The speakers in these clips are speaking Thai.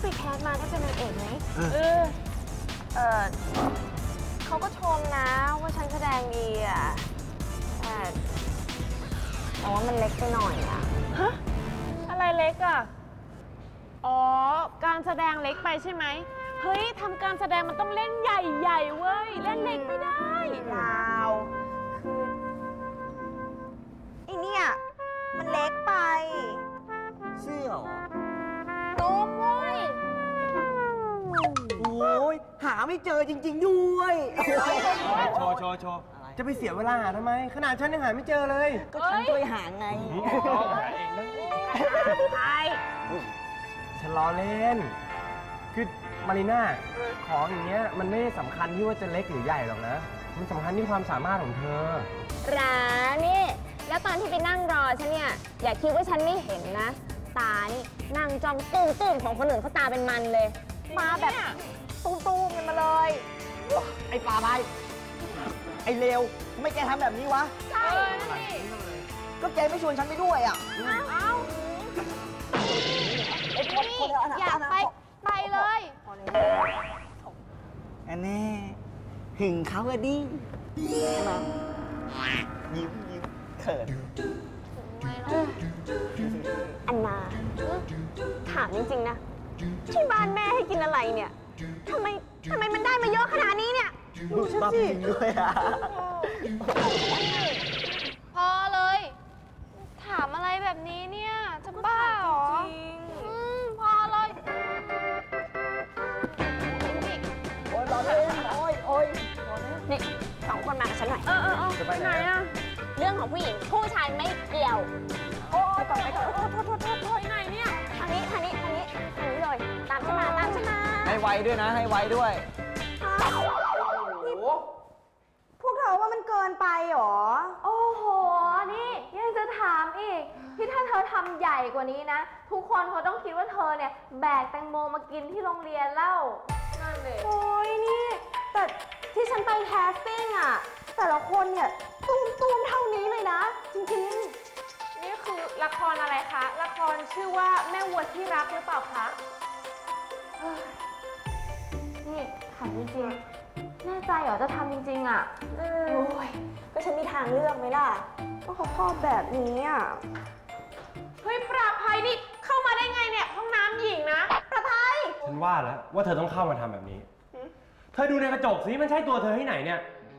ไปแคสมาได้เป็นนางเอกไหมเขาก็ชมนะว่าฉันแสดงดีอ่ะแต่ว่ามันเล็กไปหน่อยอ่ะฮะอะไรเล็กอ่ะอ๋อการแสดงเล็กไปใช่ไหมเฮ้ยทำการแสดงมันต้องเล่นใหญ่ๆเว้ยเล่นเล็กไม่ได้ลาวคือไอเนี่ยมันเล็กไปเสื้อเหรอตูมเว้ยโอ้ยหาไม่เจอจริงๆด้วยโชว์จะไปเสียเวลาหาทำไมขนาดฉันยังหาไม่เจอเลยก็ฉันช่วยหาไงหาเองนะฉันล้อเล่นคือมารีน่าของอย่างเงี้ยมันไม่ได้สำคัญที่ว่าจะเล็กหรือใหญ่หรอกนะมันสำคัญที่ความสามารถของเธอร้านี่แล้วตอนที่ไปนั่งรอฉันเนี่ยอย่าคิดว่าฉันไม่เห็นนะตานี่นั่งจ้องตุ้มของคนอื่นเขาตาเป็นมันเลยมาแบบตุ้มกันมาเลยไอ้ปลาใบไอ้เลวทำไมแกทำแบบนี้วะใช่ก็แกไม่ชวนฉันไปด้วยอ่ะอยากไปเลยอันนี้หึงเขาอะดิใช่ไหมยิ้มเขินอันนาถามจริงๆนะที่บ้านแม่ให้กินอะไรเนี่ยทำไมมันได้มาเยอะขนาดนี้เนี่ยดูฉันสิด้วยอ่ะพอเลยถามอะไรแบบนี้เนี่ยจะบ้าเหรอพอเลยโอ๊ยรอเล่นโอ๊ยนี่สองคนมากับฉันหน่อยจะไปไหนอะเรื่องของผู้หญิงผู้ชายไม่เกี่ยวไปก่อนโทษไหนเนี่ยทางนี้เลยตามฉันมาให้ไวด้วยนะให้ไวด้วยพวกเธอว่ามันเกินไปหรอโอ้โหนี่ยังจะถามอีกที่ถ้าเธอทำใหญ่กว่านี้นะทุกคนเขาต้องคิดว่าเธอเนี่ยแบกแตงโมมากินที่โรงเรียนเล่านั่นเลยโอ้ยนี่แต่ที่ฉันไปแคสติ้งอะแต่ละคนเนี่ยตูมเท่านี้เลยนะจริงๆนี่คือละครอะไรคะละครชื่อว่าแม่วัวที่รักหรือเปล่าคะนี่ถามจริงๆแน่ใจเหรอจะทำจริงๆอ่ะโอ้ยก็ฉันมีทางเลือกไหมล่ะก็เขาชอบแบบนี้อ่ะเฮ้ยประภัยนี่เข้ามาได้ไงเนี่ยห้องน้ำหญิงนะประภัยฉันว่าแล้วว่าเธอต้องเข้ามาทำแบบนี้เธอดูในกระจกสิมันใช่ตัวเธอที่ไหนเนี่ย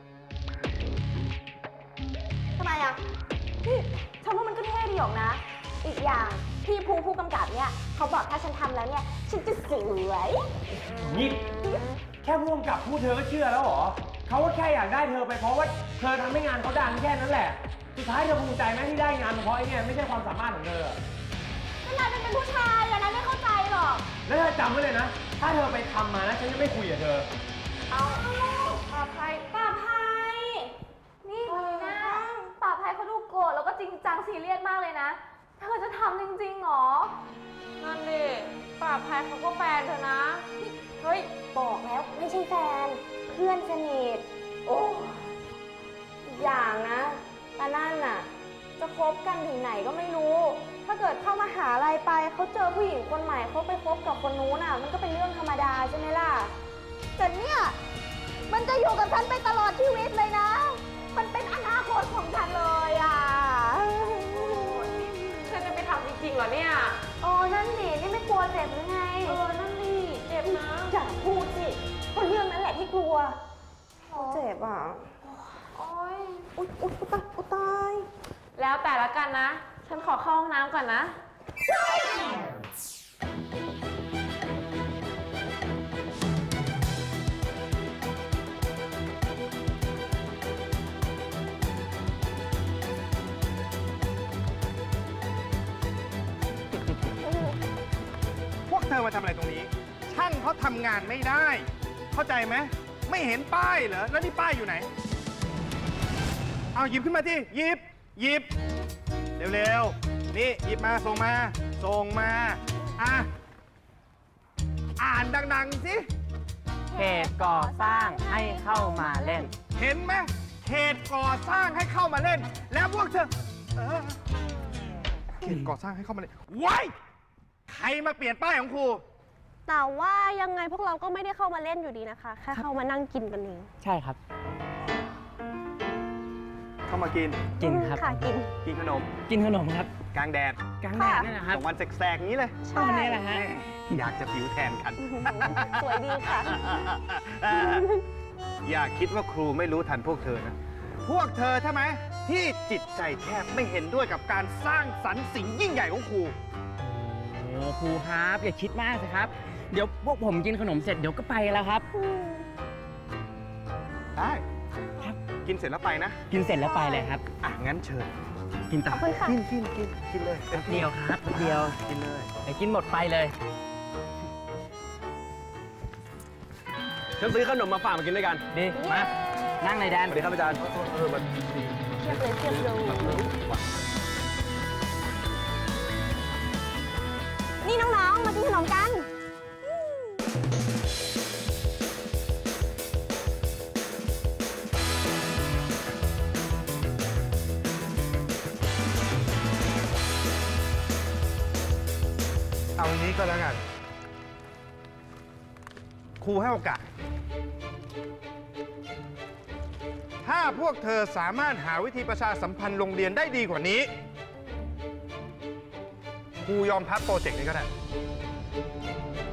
ทำไมอ่ะพี่ฉันว่ามันก็เท่ดีออกนะอีกอย่างพี่ผู้กำกับเนี่ยเขาบอกถ้าฉันทำแล้วเนี่ยฉันจะสวยนี่แค่ผู้กำกับพูดเธอก็เชื่อแล้วเหรอเขาก็แค่อยากได้เธอไปเพราะว่าเธอทำให้งานเขาดังแค่นั้นแหละสุดท้ายเธอภูมิใจไหมที่ได้งานเพราะไอ้เนี่ยไม่ใช่ความสามารถของเธอนั่นนายเป็นผู้ชายอะนะไม่เข้าใจหรอกแล้วเธอจำไว้เลยนะถ้าเธอไปทำมานะฉันจะไม่คุยกับเธอเอาป่าภัยนี่นะป่าภัยเขาดูโกรธแล้วก็จริงจังซีเรียสมากเลยนะเธอจะทำจริงๆหรอนั่นดิป่าภัยเขาก็แฟนเธอนะเฮ้ยบอกแล้วไม่ใช่แฟนเพื่อนสนิทโอ้อย่างนะตานั่นน่ะจะคบกันถึงไหนก็ไม่รู้ถ้าเกิดเข้ามหาลัยไปเขาเจอผู้หญิงคนใหม่เขาไปคบกับคนนู้นน่ะมันก็เป็นเรื่องธรรมดาใช่ไหมล่ะแต่เนี่ยมันจะอยู่กับฉันไปตลอดชีวิตเลยนะมันเป็นอนาคตของฉันเลยอ่ะเธอจะไปทำจริงๆเหรอเนี่ยโอ้นั่นดินี่ไม่กลัวเจ็บหรือไงนั่นดิเจ็บนะอย่าพูดสิเพราะเรื่องนั้นแหละที่กลัวเจ็บอ่ะโอ๊ยอุ๊ยตายแล้วแต่ละกันนะฉันขอเข้าห้องน้ำก่อนนะพวกเธอมาทำอะไรตรงนี้ช่างเขาทำงานไม่ได้เข้าใจไหมไม่เห็นป้ายเหรอแล้วนี่ป้ายอยู่ไหนเอาหยิบขึ้นมาที่หยิบเร็วๆนี่หยิบมาส่งมาอ่านดังๆสิเขตก่อสร้างให้เข้ามาเล่นเห็นไหมเขตก่อสร้างให้เข้ามาเล่นแล้วพวกเธอเขตก่อสร้างให้เข้ามาเล่นว้ายใครมาเปลี่ยนป้ายของครูแต่ว่ายังไงพวกเราก็ไม่ได้เข้ามาเล่นอยู่ดีนะคะ แค่เข้ามานั่งกินกันเองใช่ครับเข้ามากินกินครับค่ะกินกินขนมกินขนมครับกลางแดดกลางแดดนี่แหละครับสองวันแสกๆอย่างนี้เลยใช่นี่แหละฮะอยากจะผิวแทนกันสวยดีค่ะอย่าคิดว่าครูไม่รู้ทันพวกเธอนะ พวกเธอใช่ไหมที่จิตใจแคบไม่เห็นด้วยกับการสร้างสรรค์สิ่งยิ่งใหญ่ของครูโอ้ครูครับ อย่าคิดมากสิครับ เดี๋ยวพวกผมกินขนมเสร็จเดี๋ยวก็ไปแล้วครับได้ครับกินเสร็จแล้วไปนะกินเสร็จแล้วไปเลยครับอ่ะ งั้นเชิญกินต่อขอบคุณค่ะกินเลยแป๊บเดียวครับแป๊บเดียวกินเลยเดี๋ยวกินหมดไปเลยฉันซื้อขนมมาฝากมากินด้วยกันดี มา นั่งเลยแดนสวัสดีครับอาจารย์เทียบเลยเทียบเลยนี่น้องๆ มากินขนมกันเอาอย่างนี้ก็แล้วกัน ครูให้โอกาส ถ้าพวกเธอสามารถหาวิธีประชาสัมพันธ์โรงเรียนได้ดีกว่านี้ ครูยอมพับโปรเจกต์นี้ก็ได้